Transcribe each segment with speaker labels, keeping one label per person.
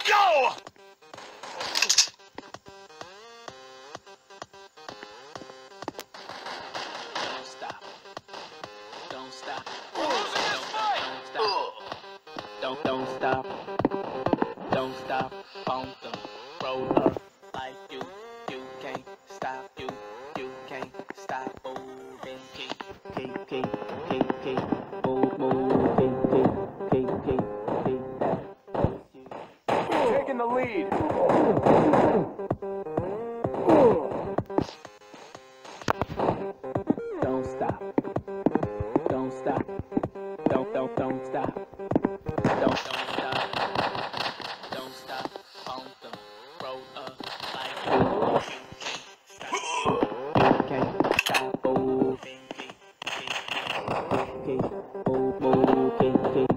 Speaker 1: Go!
Speaker 2: Don't stop. Don't stop.
Speaker 1: We're losing this fight!
Speaker 2: Don't stop. Don't stop. Bump them. Roll up like you can't stop. You can't stop. Moving. Keep. Move. Keep that.
Speaker 1: Taking the lead.
Speaker 2: Don't stop. Don't stop. Don't stop. Don't stop. Don't stop. Bump them. Roll up like you can't stop. Moving. Keep. Move. Keep.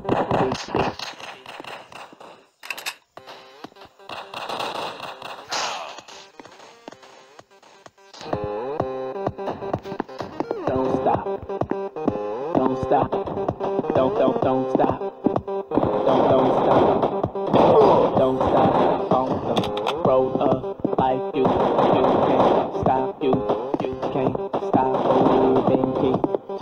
Speaker 2: Don't stop. Don't stop. Don't stop. Don't stop. Don't stop. Bump them. Roll up like you can't stop. You can't stop. Moving. Keep.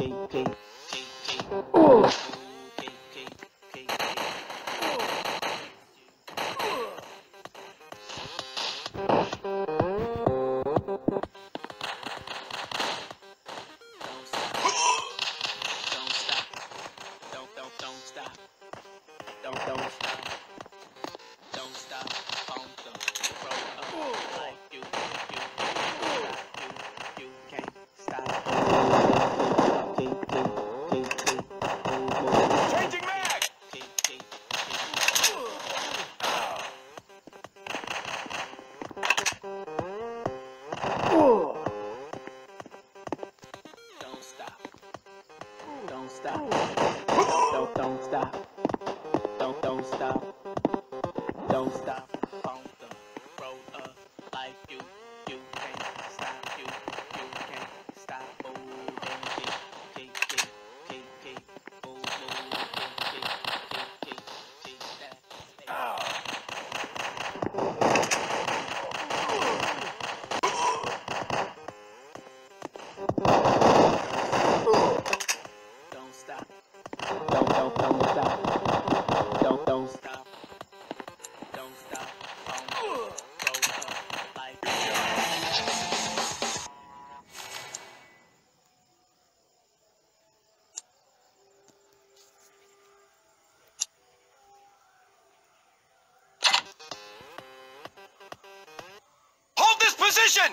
Speaker 2: Don't stop. Don't stop. Don't stop. Bump them. Roll up like you can't stop. Keep.
Speaker 1: Changing mag!
Speaker 2: Keep. Don't stop. Don't stop. Don't stop. Don't stop. Don't stop. Bump them. Roll up like you can't stop. You can't stop. Moving. Keep. Move. Keep that. Don't stop. Don't stop. Don't stop. Don't stop. Roll up like
Speaker 1: Hold this position!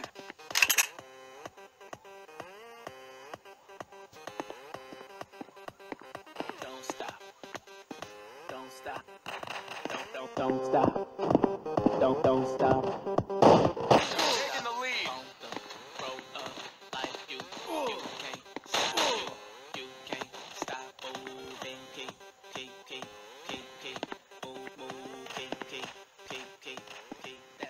Speaker 2: Don't stop. Don't stop. Don't stop. Don't stop.
Speaker 1: Taking the lead.
Speaker 2: Bump them. Roll up like you can't stop. You can't stop. Moving. Keep. Move. Keep that.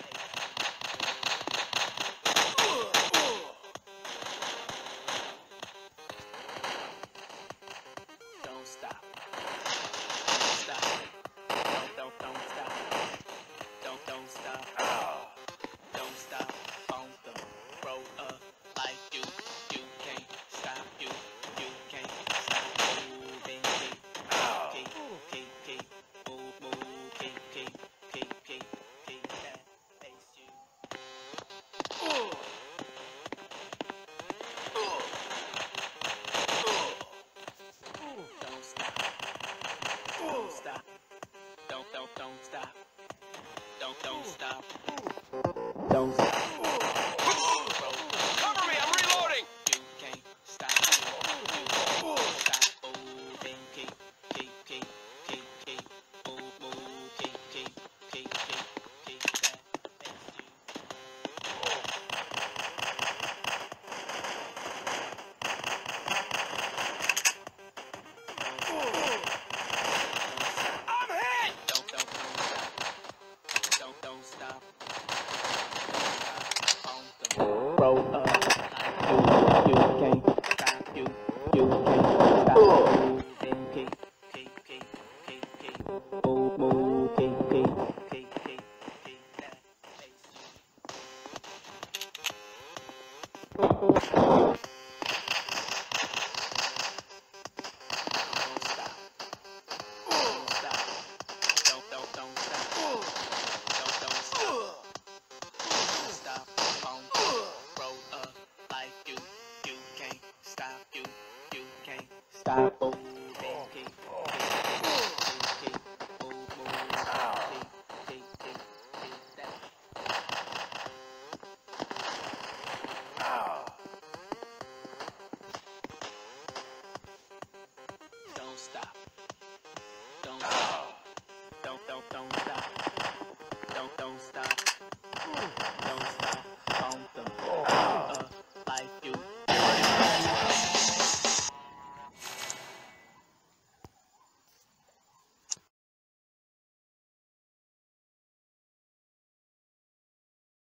Speaker 2: Don't stop. Don't stop. Don't stop. Don't stop. Don't stop. Bump them. Roll up like you can't stop. You can't stop. Moving. Keep. Move. Keep that. Face you. Don't stop. Don't stop. Don't stop. Don't stop. Don't stop.
Speaker 1: Cover me, I'm reloading!
Speaker 2: You can't stop. You can't stop. Moving. Keep. Move. Keep that. Face you.
Speaker 1: I'm hit!
Speaker 2: Don't stop. Bump them. Roll up like you can't stop. You can't stop. Moving. Keep. Move. Keep. stop. Boom, keep, keep, boom, keep that. Don't stop. Don't stop. Don't stop. Don't stop.